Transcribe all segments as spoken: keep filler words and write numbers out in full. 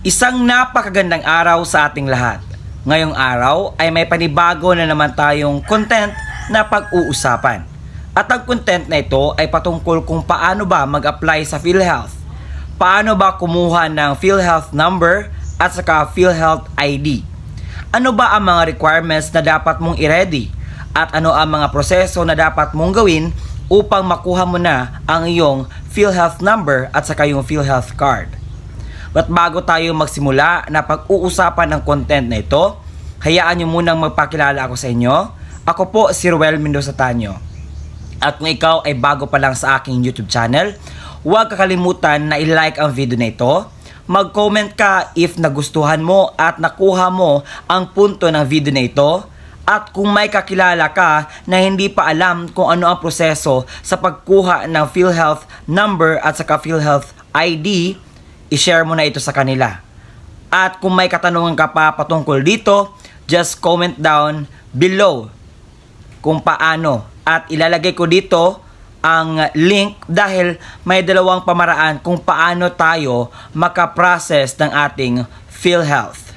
Isang napakagandang araw sa ating lahat. Ngayong araw ay may panibago na naman tayong content na pag-uusapan. At ang content na ito ay patungkol kung paano ba mag-apply sa PhilHealth. Paano ba kumuha ng PhilHealth number at saka PhilHealth I D. Ano ba ang mga requirements na dapat mong i-ready? At ano ang mga proseso na dapat mong gawin upang makuha mo na ang iyong PhilHealth number at saka yung PhilHealth card. But bago tayo magsimula na pag-uusapan ng content na ito, hayaan nyo munang magpakilala ako sa inyo. Ako po si Ruel Mendoza Tanyo. At kung ikaw ay bago pa lang sa aking YouTube channel, huwag kakalimutan na i-like ang video na ito. Mag-comment ka if nagustuhan mo at nakuha mo ang punto ng video na ito. At kung may kakilala ka na hindi pa alam kung ano ang proseso sa pagkuha ng PhilHealth number at saka PhilHealth I D, i-share mo na ito sa kanila. At kung may katanungan ka pa patungkol dito, just comment down below kung paano. At ilalagay ko dito ang link dahil may dalawang pamaraan kung paano tayo makaprocess ng ating PhilHealth.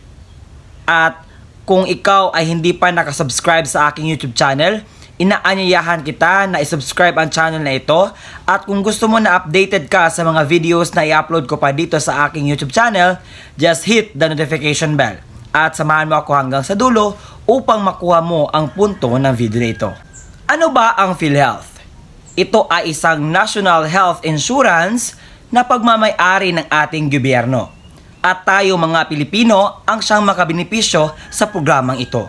At kung ikaw ay hindi pa nakasubscribe sa aking YouTube channel, inaanyayahan kita na isubscribe ang channel na ito. At kung gusto mo na updated ka sa mga videos na i-upload ko pa dito sa aking YouTube channel, just hit the notification bell. At samahan mo ako hanggang sa dulo upang makuha mo ang punto ng video na ito. Ano ba ang PhilHealth? Ito ay isang national health insurance na pagmamay-ari ng ating gobyerno. At tayo mga Pilipino ang siyang makabenepisyo sa programang ito.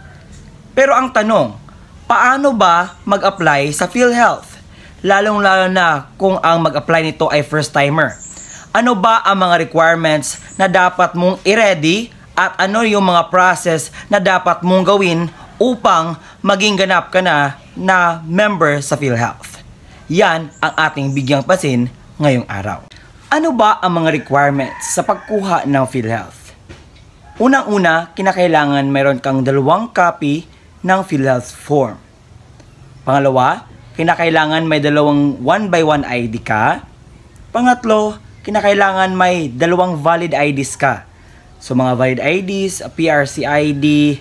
Pero ang tanong, paano ba mag-apply sa PhilHealth? Lalong-lalo na kung ang mag-apply nito ay first-timer. Ano ba ang mga requirements na dapat mong i-ready at ano yung mga process na dapat mong gawin upang maging ganap ka na na member sa PhilHealth? Yan ang ating bigyang pansin ngayong araw. Ano ba ang mga requirements sa pagkuha ng PhilHealth? Unang-una, kinakailangan mayroon kang dalawang copy ng PhilHealth form. Pangalawa, kinakailangan may dalawang one by one I D ka. Pangatlo, kinakailangan may dalawang valid I Ds ka. So mga valid I Ds, P R C I D,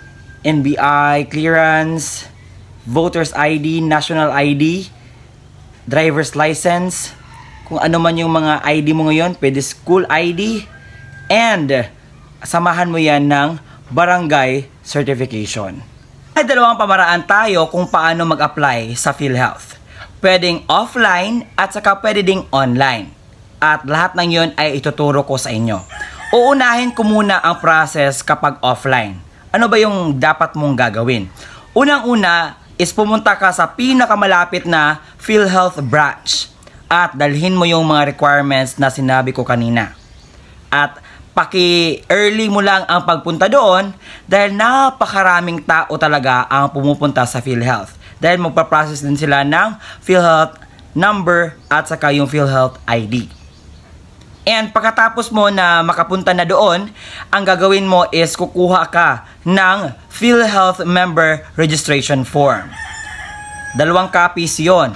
N B I, clearance, voters I D, national I D, driver's license, kung ano man yung mga I D mo ngayon, pwede school I D, and samahan mo yan ng barangay certification. May dalawang pamaraan tayo kung paano mag-apply sa PhilHealth. Pwedeng offline at saka pwede ding online. At lahat ng yun ay ituturo ko sa inyo. Uunahin ko muna ang process kapag offline. Ano ba yung dapat mong gagawin? Unang-una is pumunta ka sa pinakamalapit na PhilHealth branch at dalhin mo yung mga requirements na sinabi ko kanina. At paki-early mo lang ang pagpunta doon dahil napakaraming tao talaga ang pumupunta sa PhilHealth. Dahil magpa-process din sila ng PhilHealth number at saka yung PhilHealth I D. And pagkatapos mo na makapunta na doon, ang gagawin mo is kukuha ka ng PhilHealth member registration form. Dalawang copies yon.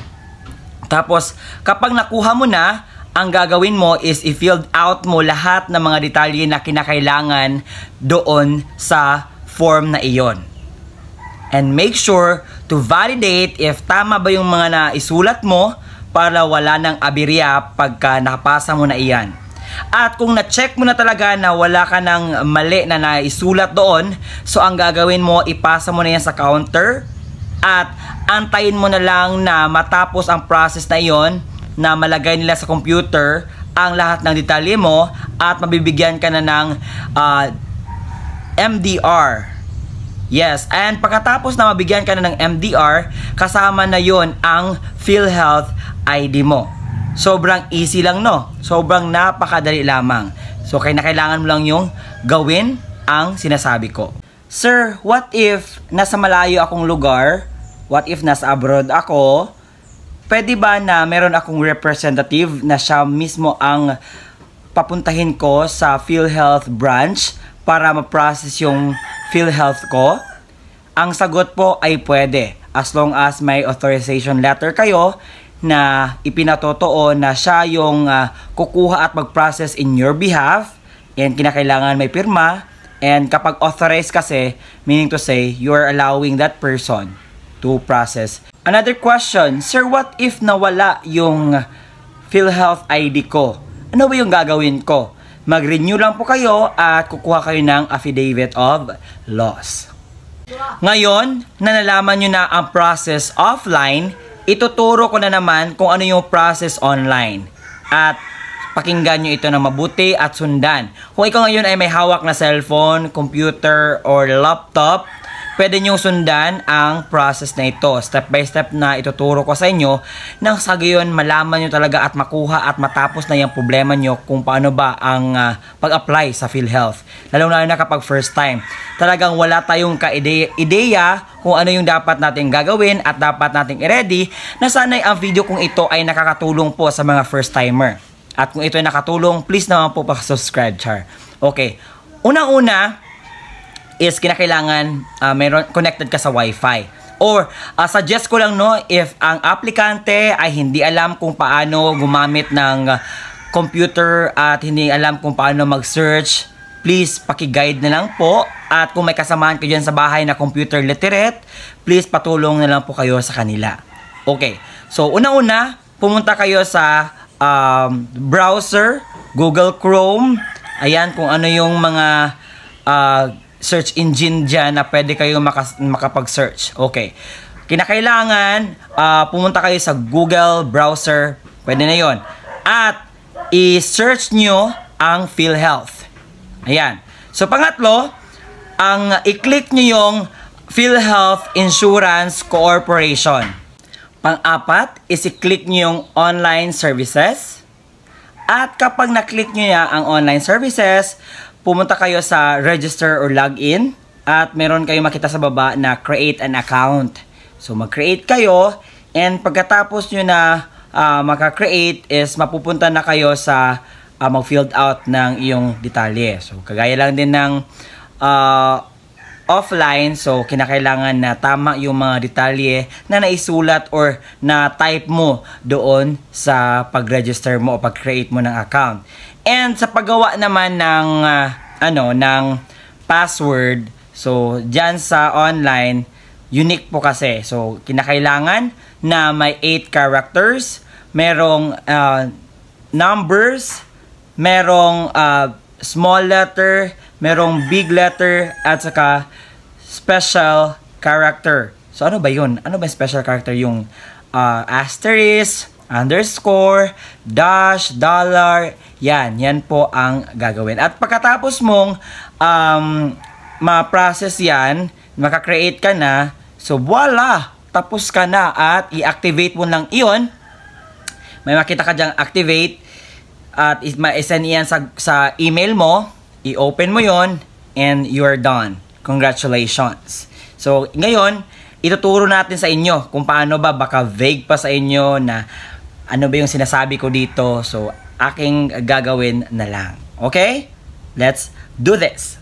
Tapos kapag nakuha mo na, ang gagawin mo is i-fill out mo lahat ng mga detalye na kinakailangan doon sa form na iyon. And make sure to validate if tama ba yung mga naisulat mo para wala nang aberya pagka nakapasa mo na iyan. At kung na-check mo na talaga na wala ka ng mali na naisulat doon, so ang gagawin mo, ipasa mo na yan sa counter at antayin mo na lang na matapos ang process na iyon, na malagay nila sa computer ang lahat ng detalye mo at mabibigyan ka na ng uh, M D R. Yes, and pagkatapos na mabigyan ka na ng M D R, kasama na yon ang PhilHealth I D mo. Sobrang easy lang, no? Sobrang napakadali lamang. So kaya na kailangan mo lang yung gawin ang sinasabi ko. Sir, what if nasa malayo akong lugar? What if nasa abroad ako? Pwede ba na meron akong representative na siya mismo ang papuntahin ko sa PhilHealth branch para ma-process yung PhilHealth ko? Ang sagot po ay pwede, as long as may authorization letter kayo na ipinatotoo na siya yung uh, kukuha at mag-process in your behalf and kinakailangan may pirma. And kapag authorized kasi, meaning to say, you are allowing that person to process. Another question, Sir, what if nawala yung PhilHealth I D ko? Ano ba yung gagawin ko? Mag-renew lang po kayo at kukuha kayo ng affidavit of loss. Ngayon, na nalaman nyo na ang process offline, ituturo ko na naman kung ano yung process online. At pakinggan nyo ito na mabuti at sundan. Kung ikaw ngayon ay may hawak na cellphone, computer, or laptop, pwede nyo sundan ang process na ito. Step by step na ituturo ko sa inyo nang sa gayon malaman nyo talaga at makuha at matapos na yung problema nyo kung paano ba ang uh, pag-apply sa PhilHealth. Lalong-lalo na kapag first time. Talagang wala tayong ka-ideya kung ano yung dapat natin gagawin at dapat nating i-ready na sana'y ang video kong ito ay nakakatulong po sa mga first timer. At kung ito ay nakatulong, please naman po pa-subscribe, char. Okay. Unang-una is kinakailangan uh, mayroon connected ka sa Wi-Fi. Or uh, suggest ko lang no, if ang aplikante ay hindi alam kung paano gumamit ng uh, computer at hindi alam kung paano mag-search, please paki-guide na lang po. At kung may kasamaan kayo dyan sa bahay na computer literate, please patulong na lang po kayo sa kanila. Okay. So unang-una, pumunta kayo sa Um, browser, Google Chrome, ayan kung ano yung mga uh, search engine dyan na pwede kayo makas makapag-search. Okay. Kinakailangan uh, pumunta kayo sa Google browser, pwede na yon. At i-search nyo ang PhilHealth. Ayan. So pangatlo, ang i-click nyo yung PhilHealth Insurance Corporation. Pang-apat is i-click nyo yung online services. At kapag na-click nyo na ang online services, pumunta kayo sa register or login. At meron kayo makita sa baba na create an account. So mag-create kayo. And pagkatapos nyo na uh, maka-create is mapupunta na kayo sa uh, mag-filled out ng iyong detalye. So kagaya lang din ng uh, offline, so kinakailangan na tama yung mga detalye na naisulat or na type mo doon sa pag-register mo o pag-create mo ng account. And sa paggawa naman ng uh, ano ng password, so diyan sa online unique po kasi. So kinakailangan na may eight characters, merong uh, numbers, merong uh, small letter, merong big letter, at saka special character. So ano ba yun? Ano ba special character? Yung uh, asterisk, underscore, dash, dollar, yan. Yan po ang gagawin. At pagkatapos mong um, ma-process yan, maka-create ka na, so voila! Tapos ka na at i-activate mo lang iyon. May makita ka dyang activate at ma-send yan sa, sa email mo, i-open mo yon and you're done. Congratulations! So, ngayon, ituturo natin sa inyo kung paano ba, baka vague pa sa inyo na ano ba yung sinasabi ko dito. So, aking gagawin na lang. Okay? Let's do this!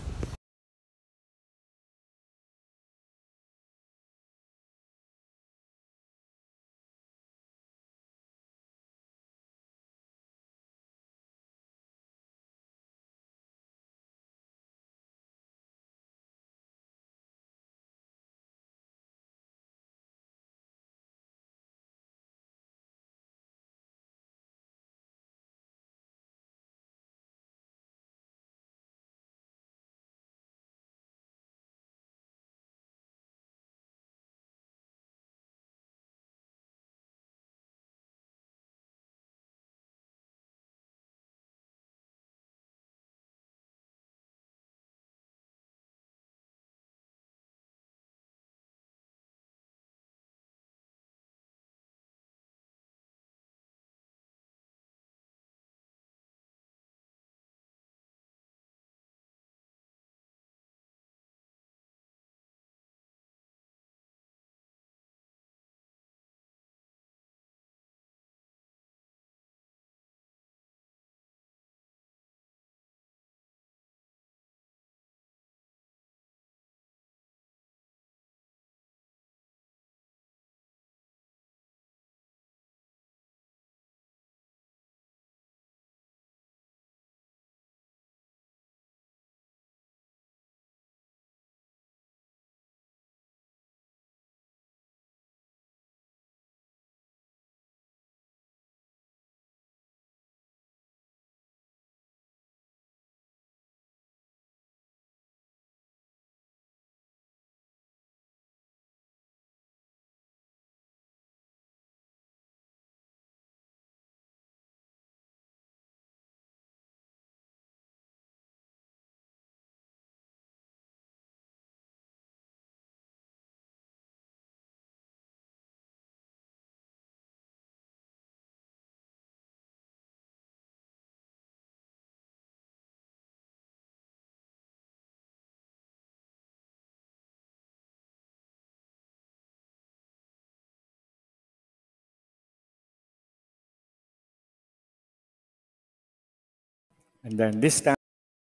And then this time,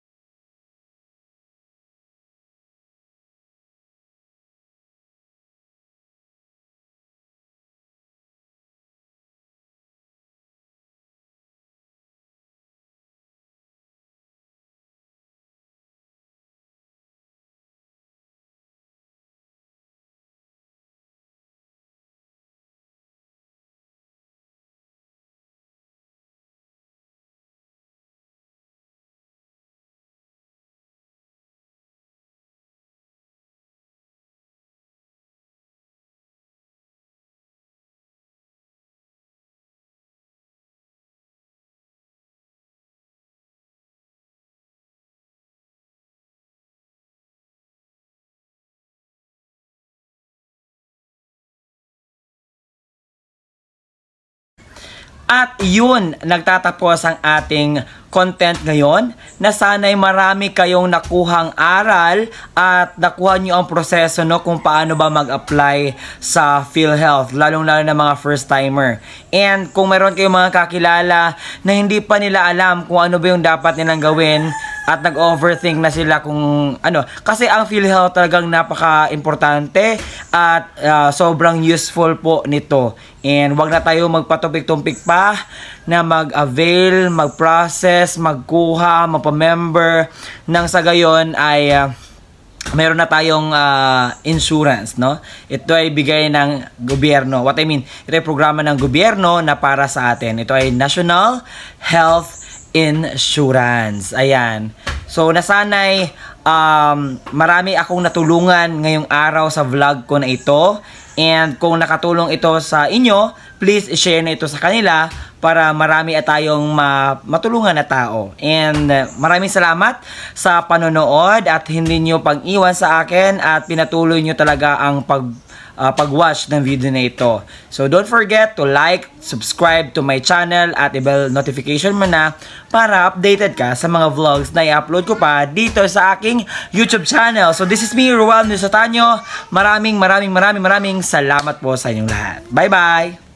At yun, nagtatapos ang ating content ngayon na sana'y marami kayong nakuhang aral at nakuha nyo ang proseso no, kung paano ba mag-apply sa PhilHealth, lalong-lalo na mga first-timer. And kung mayroon kayong mga kakilala na hindi pa nila alam kung ano ba yung dapat nilang gawin at nag-overthink na sila kung ano, kasi ang PhilHealth talagang napaka-importante at uh, sobrang useful po nito. And wag na tayo magpatumpik-tumpik pa na mag-avail, mag-process, magkuha, magpa-member nang sa gayon ay uh, meron na tayong uh, insurance, no? Ito ay bigay ng gobyerno. What I mean, ito ay programa ng gobyerno na para sa atin. Ito ay National Health Insurance. Ayan. So, nasanay um, marami akong natulungan ngayong araw sa vlog ko na ito. And kung nakatulong ito sa inyo, please share na ito sa kanila para marami at tayong ma matulungan na tao. And uh, maraming salamat sa panonood at hindi nyo pag-iwan sa akin at pinatuloy nyo talaga ang pag Uh, pag-watch ng video na ito. So don't forget to like, subscribe to my channel at i-bell notification mo na para updated ka sa mga vlogs na i-upload ko pa dito sa aking YouTube channel. So this is me, Ruel Nusatanyo. Maraming maraming maraming maraming salamat po sa inyong lahat. Bye bye!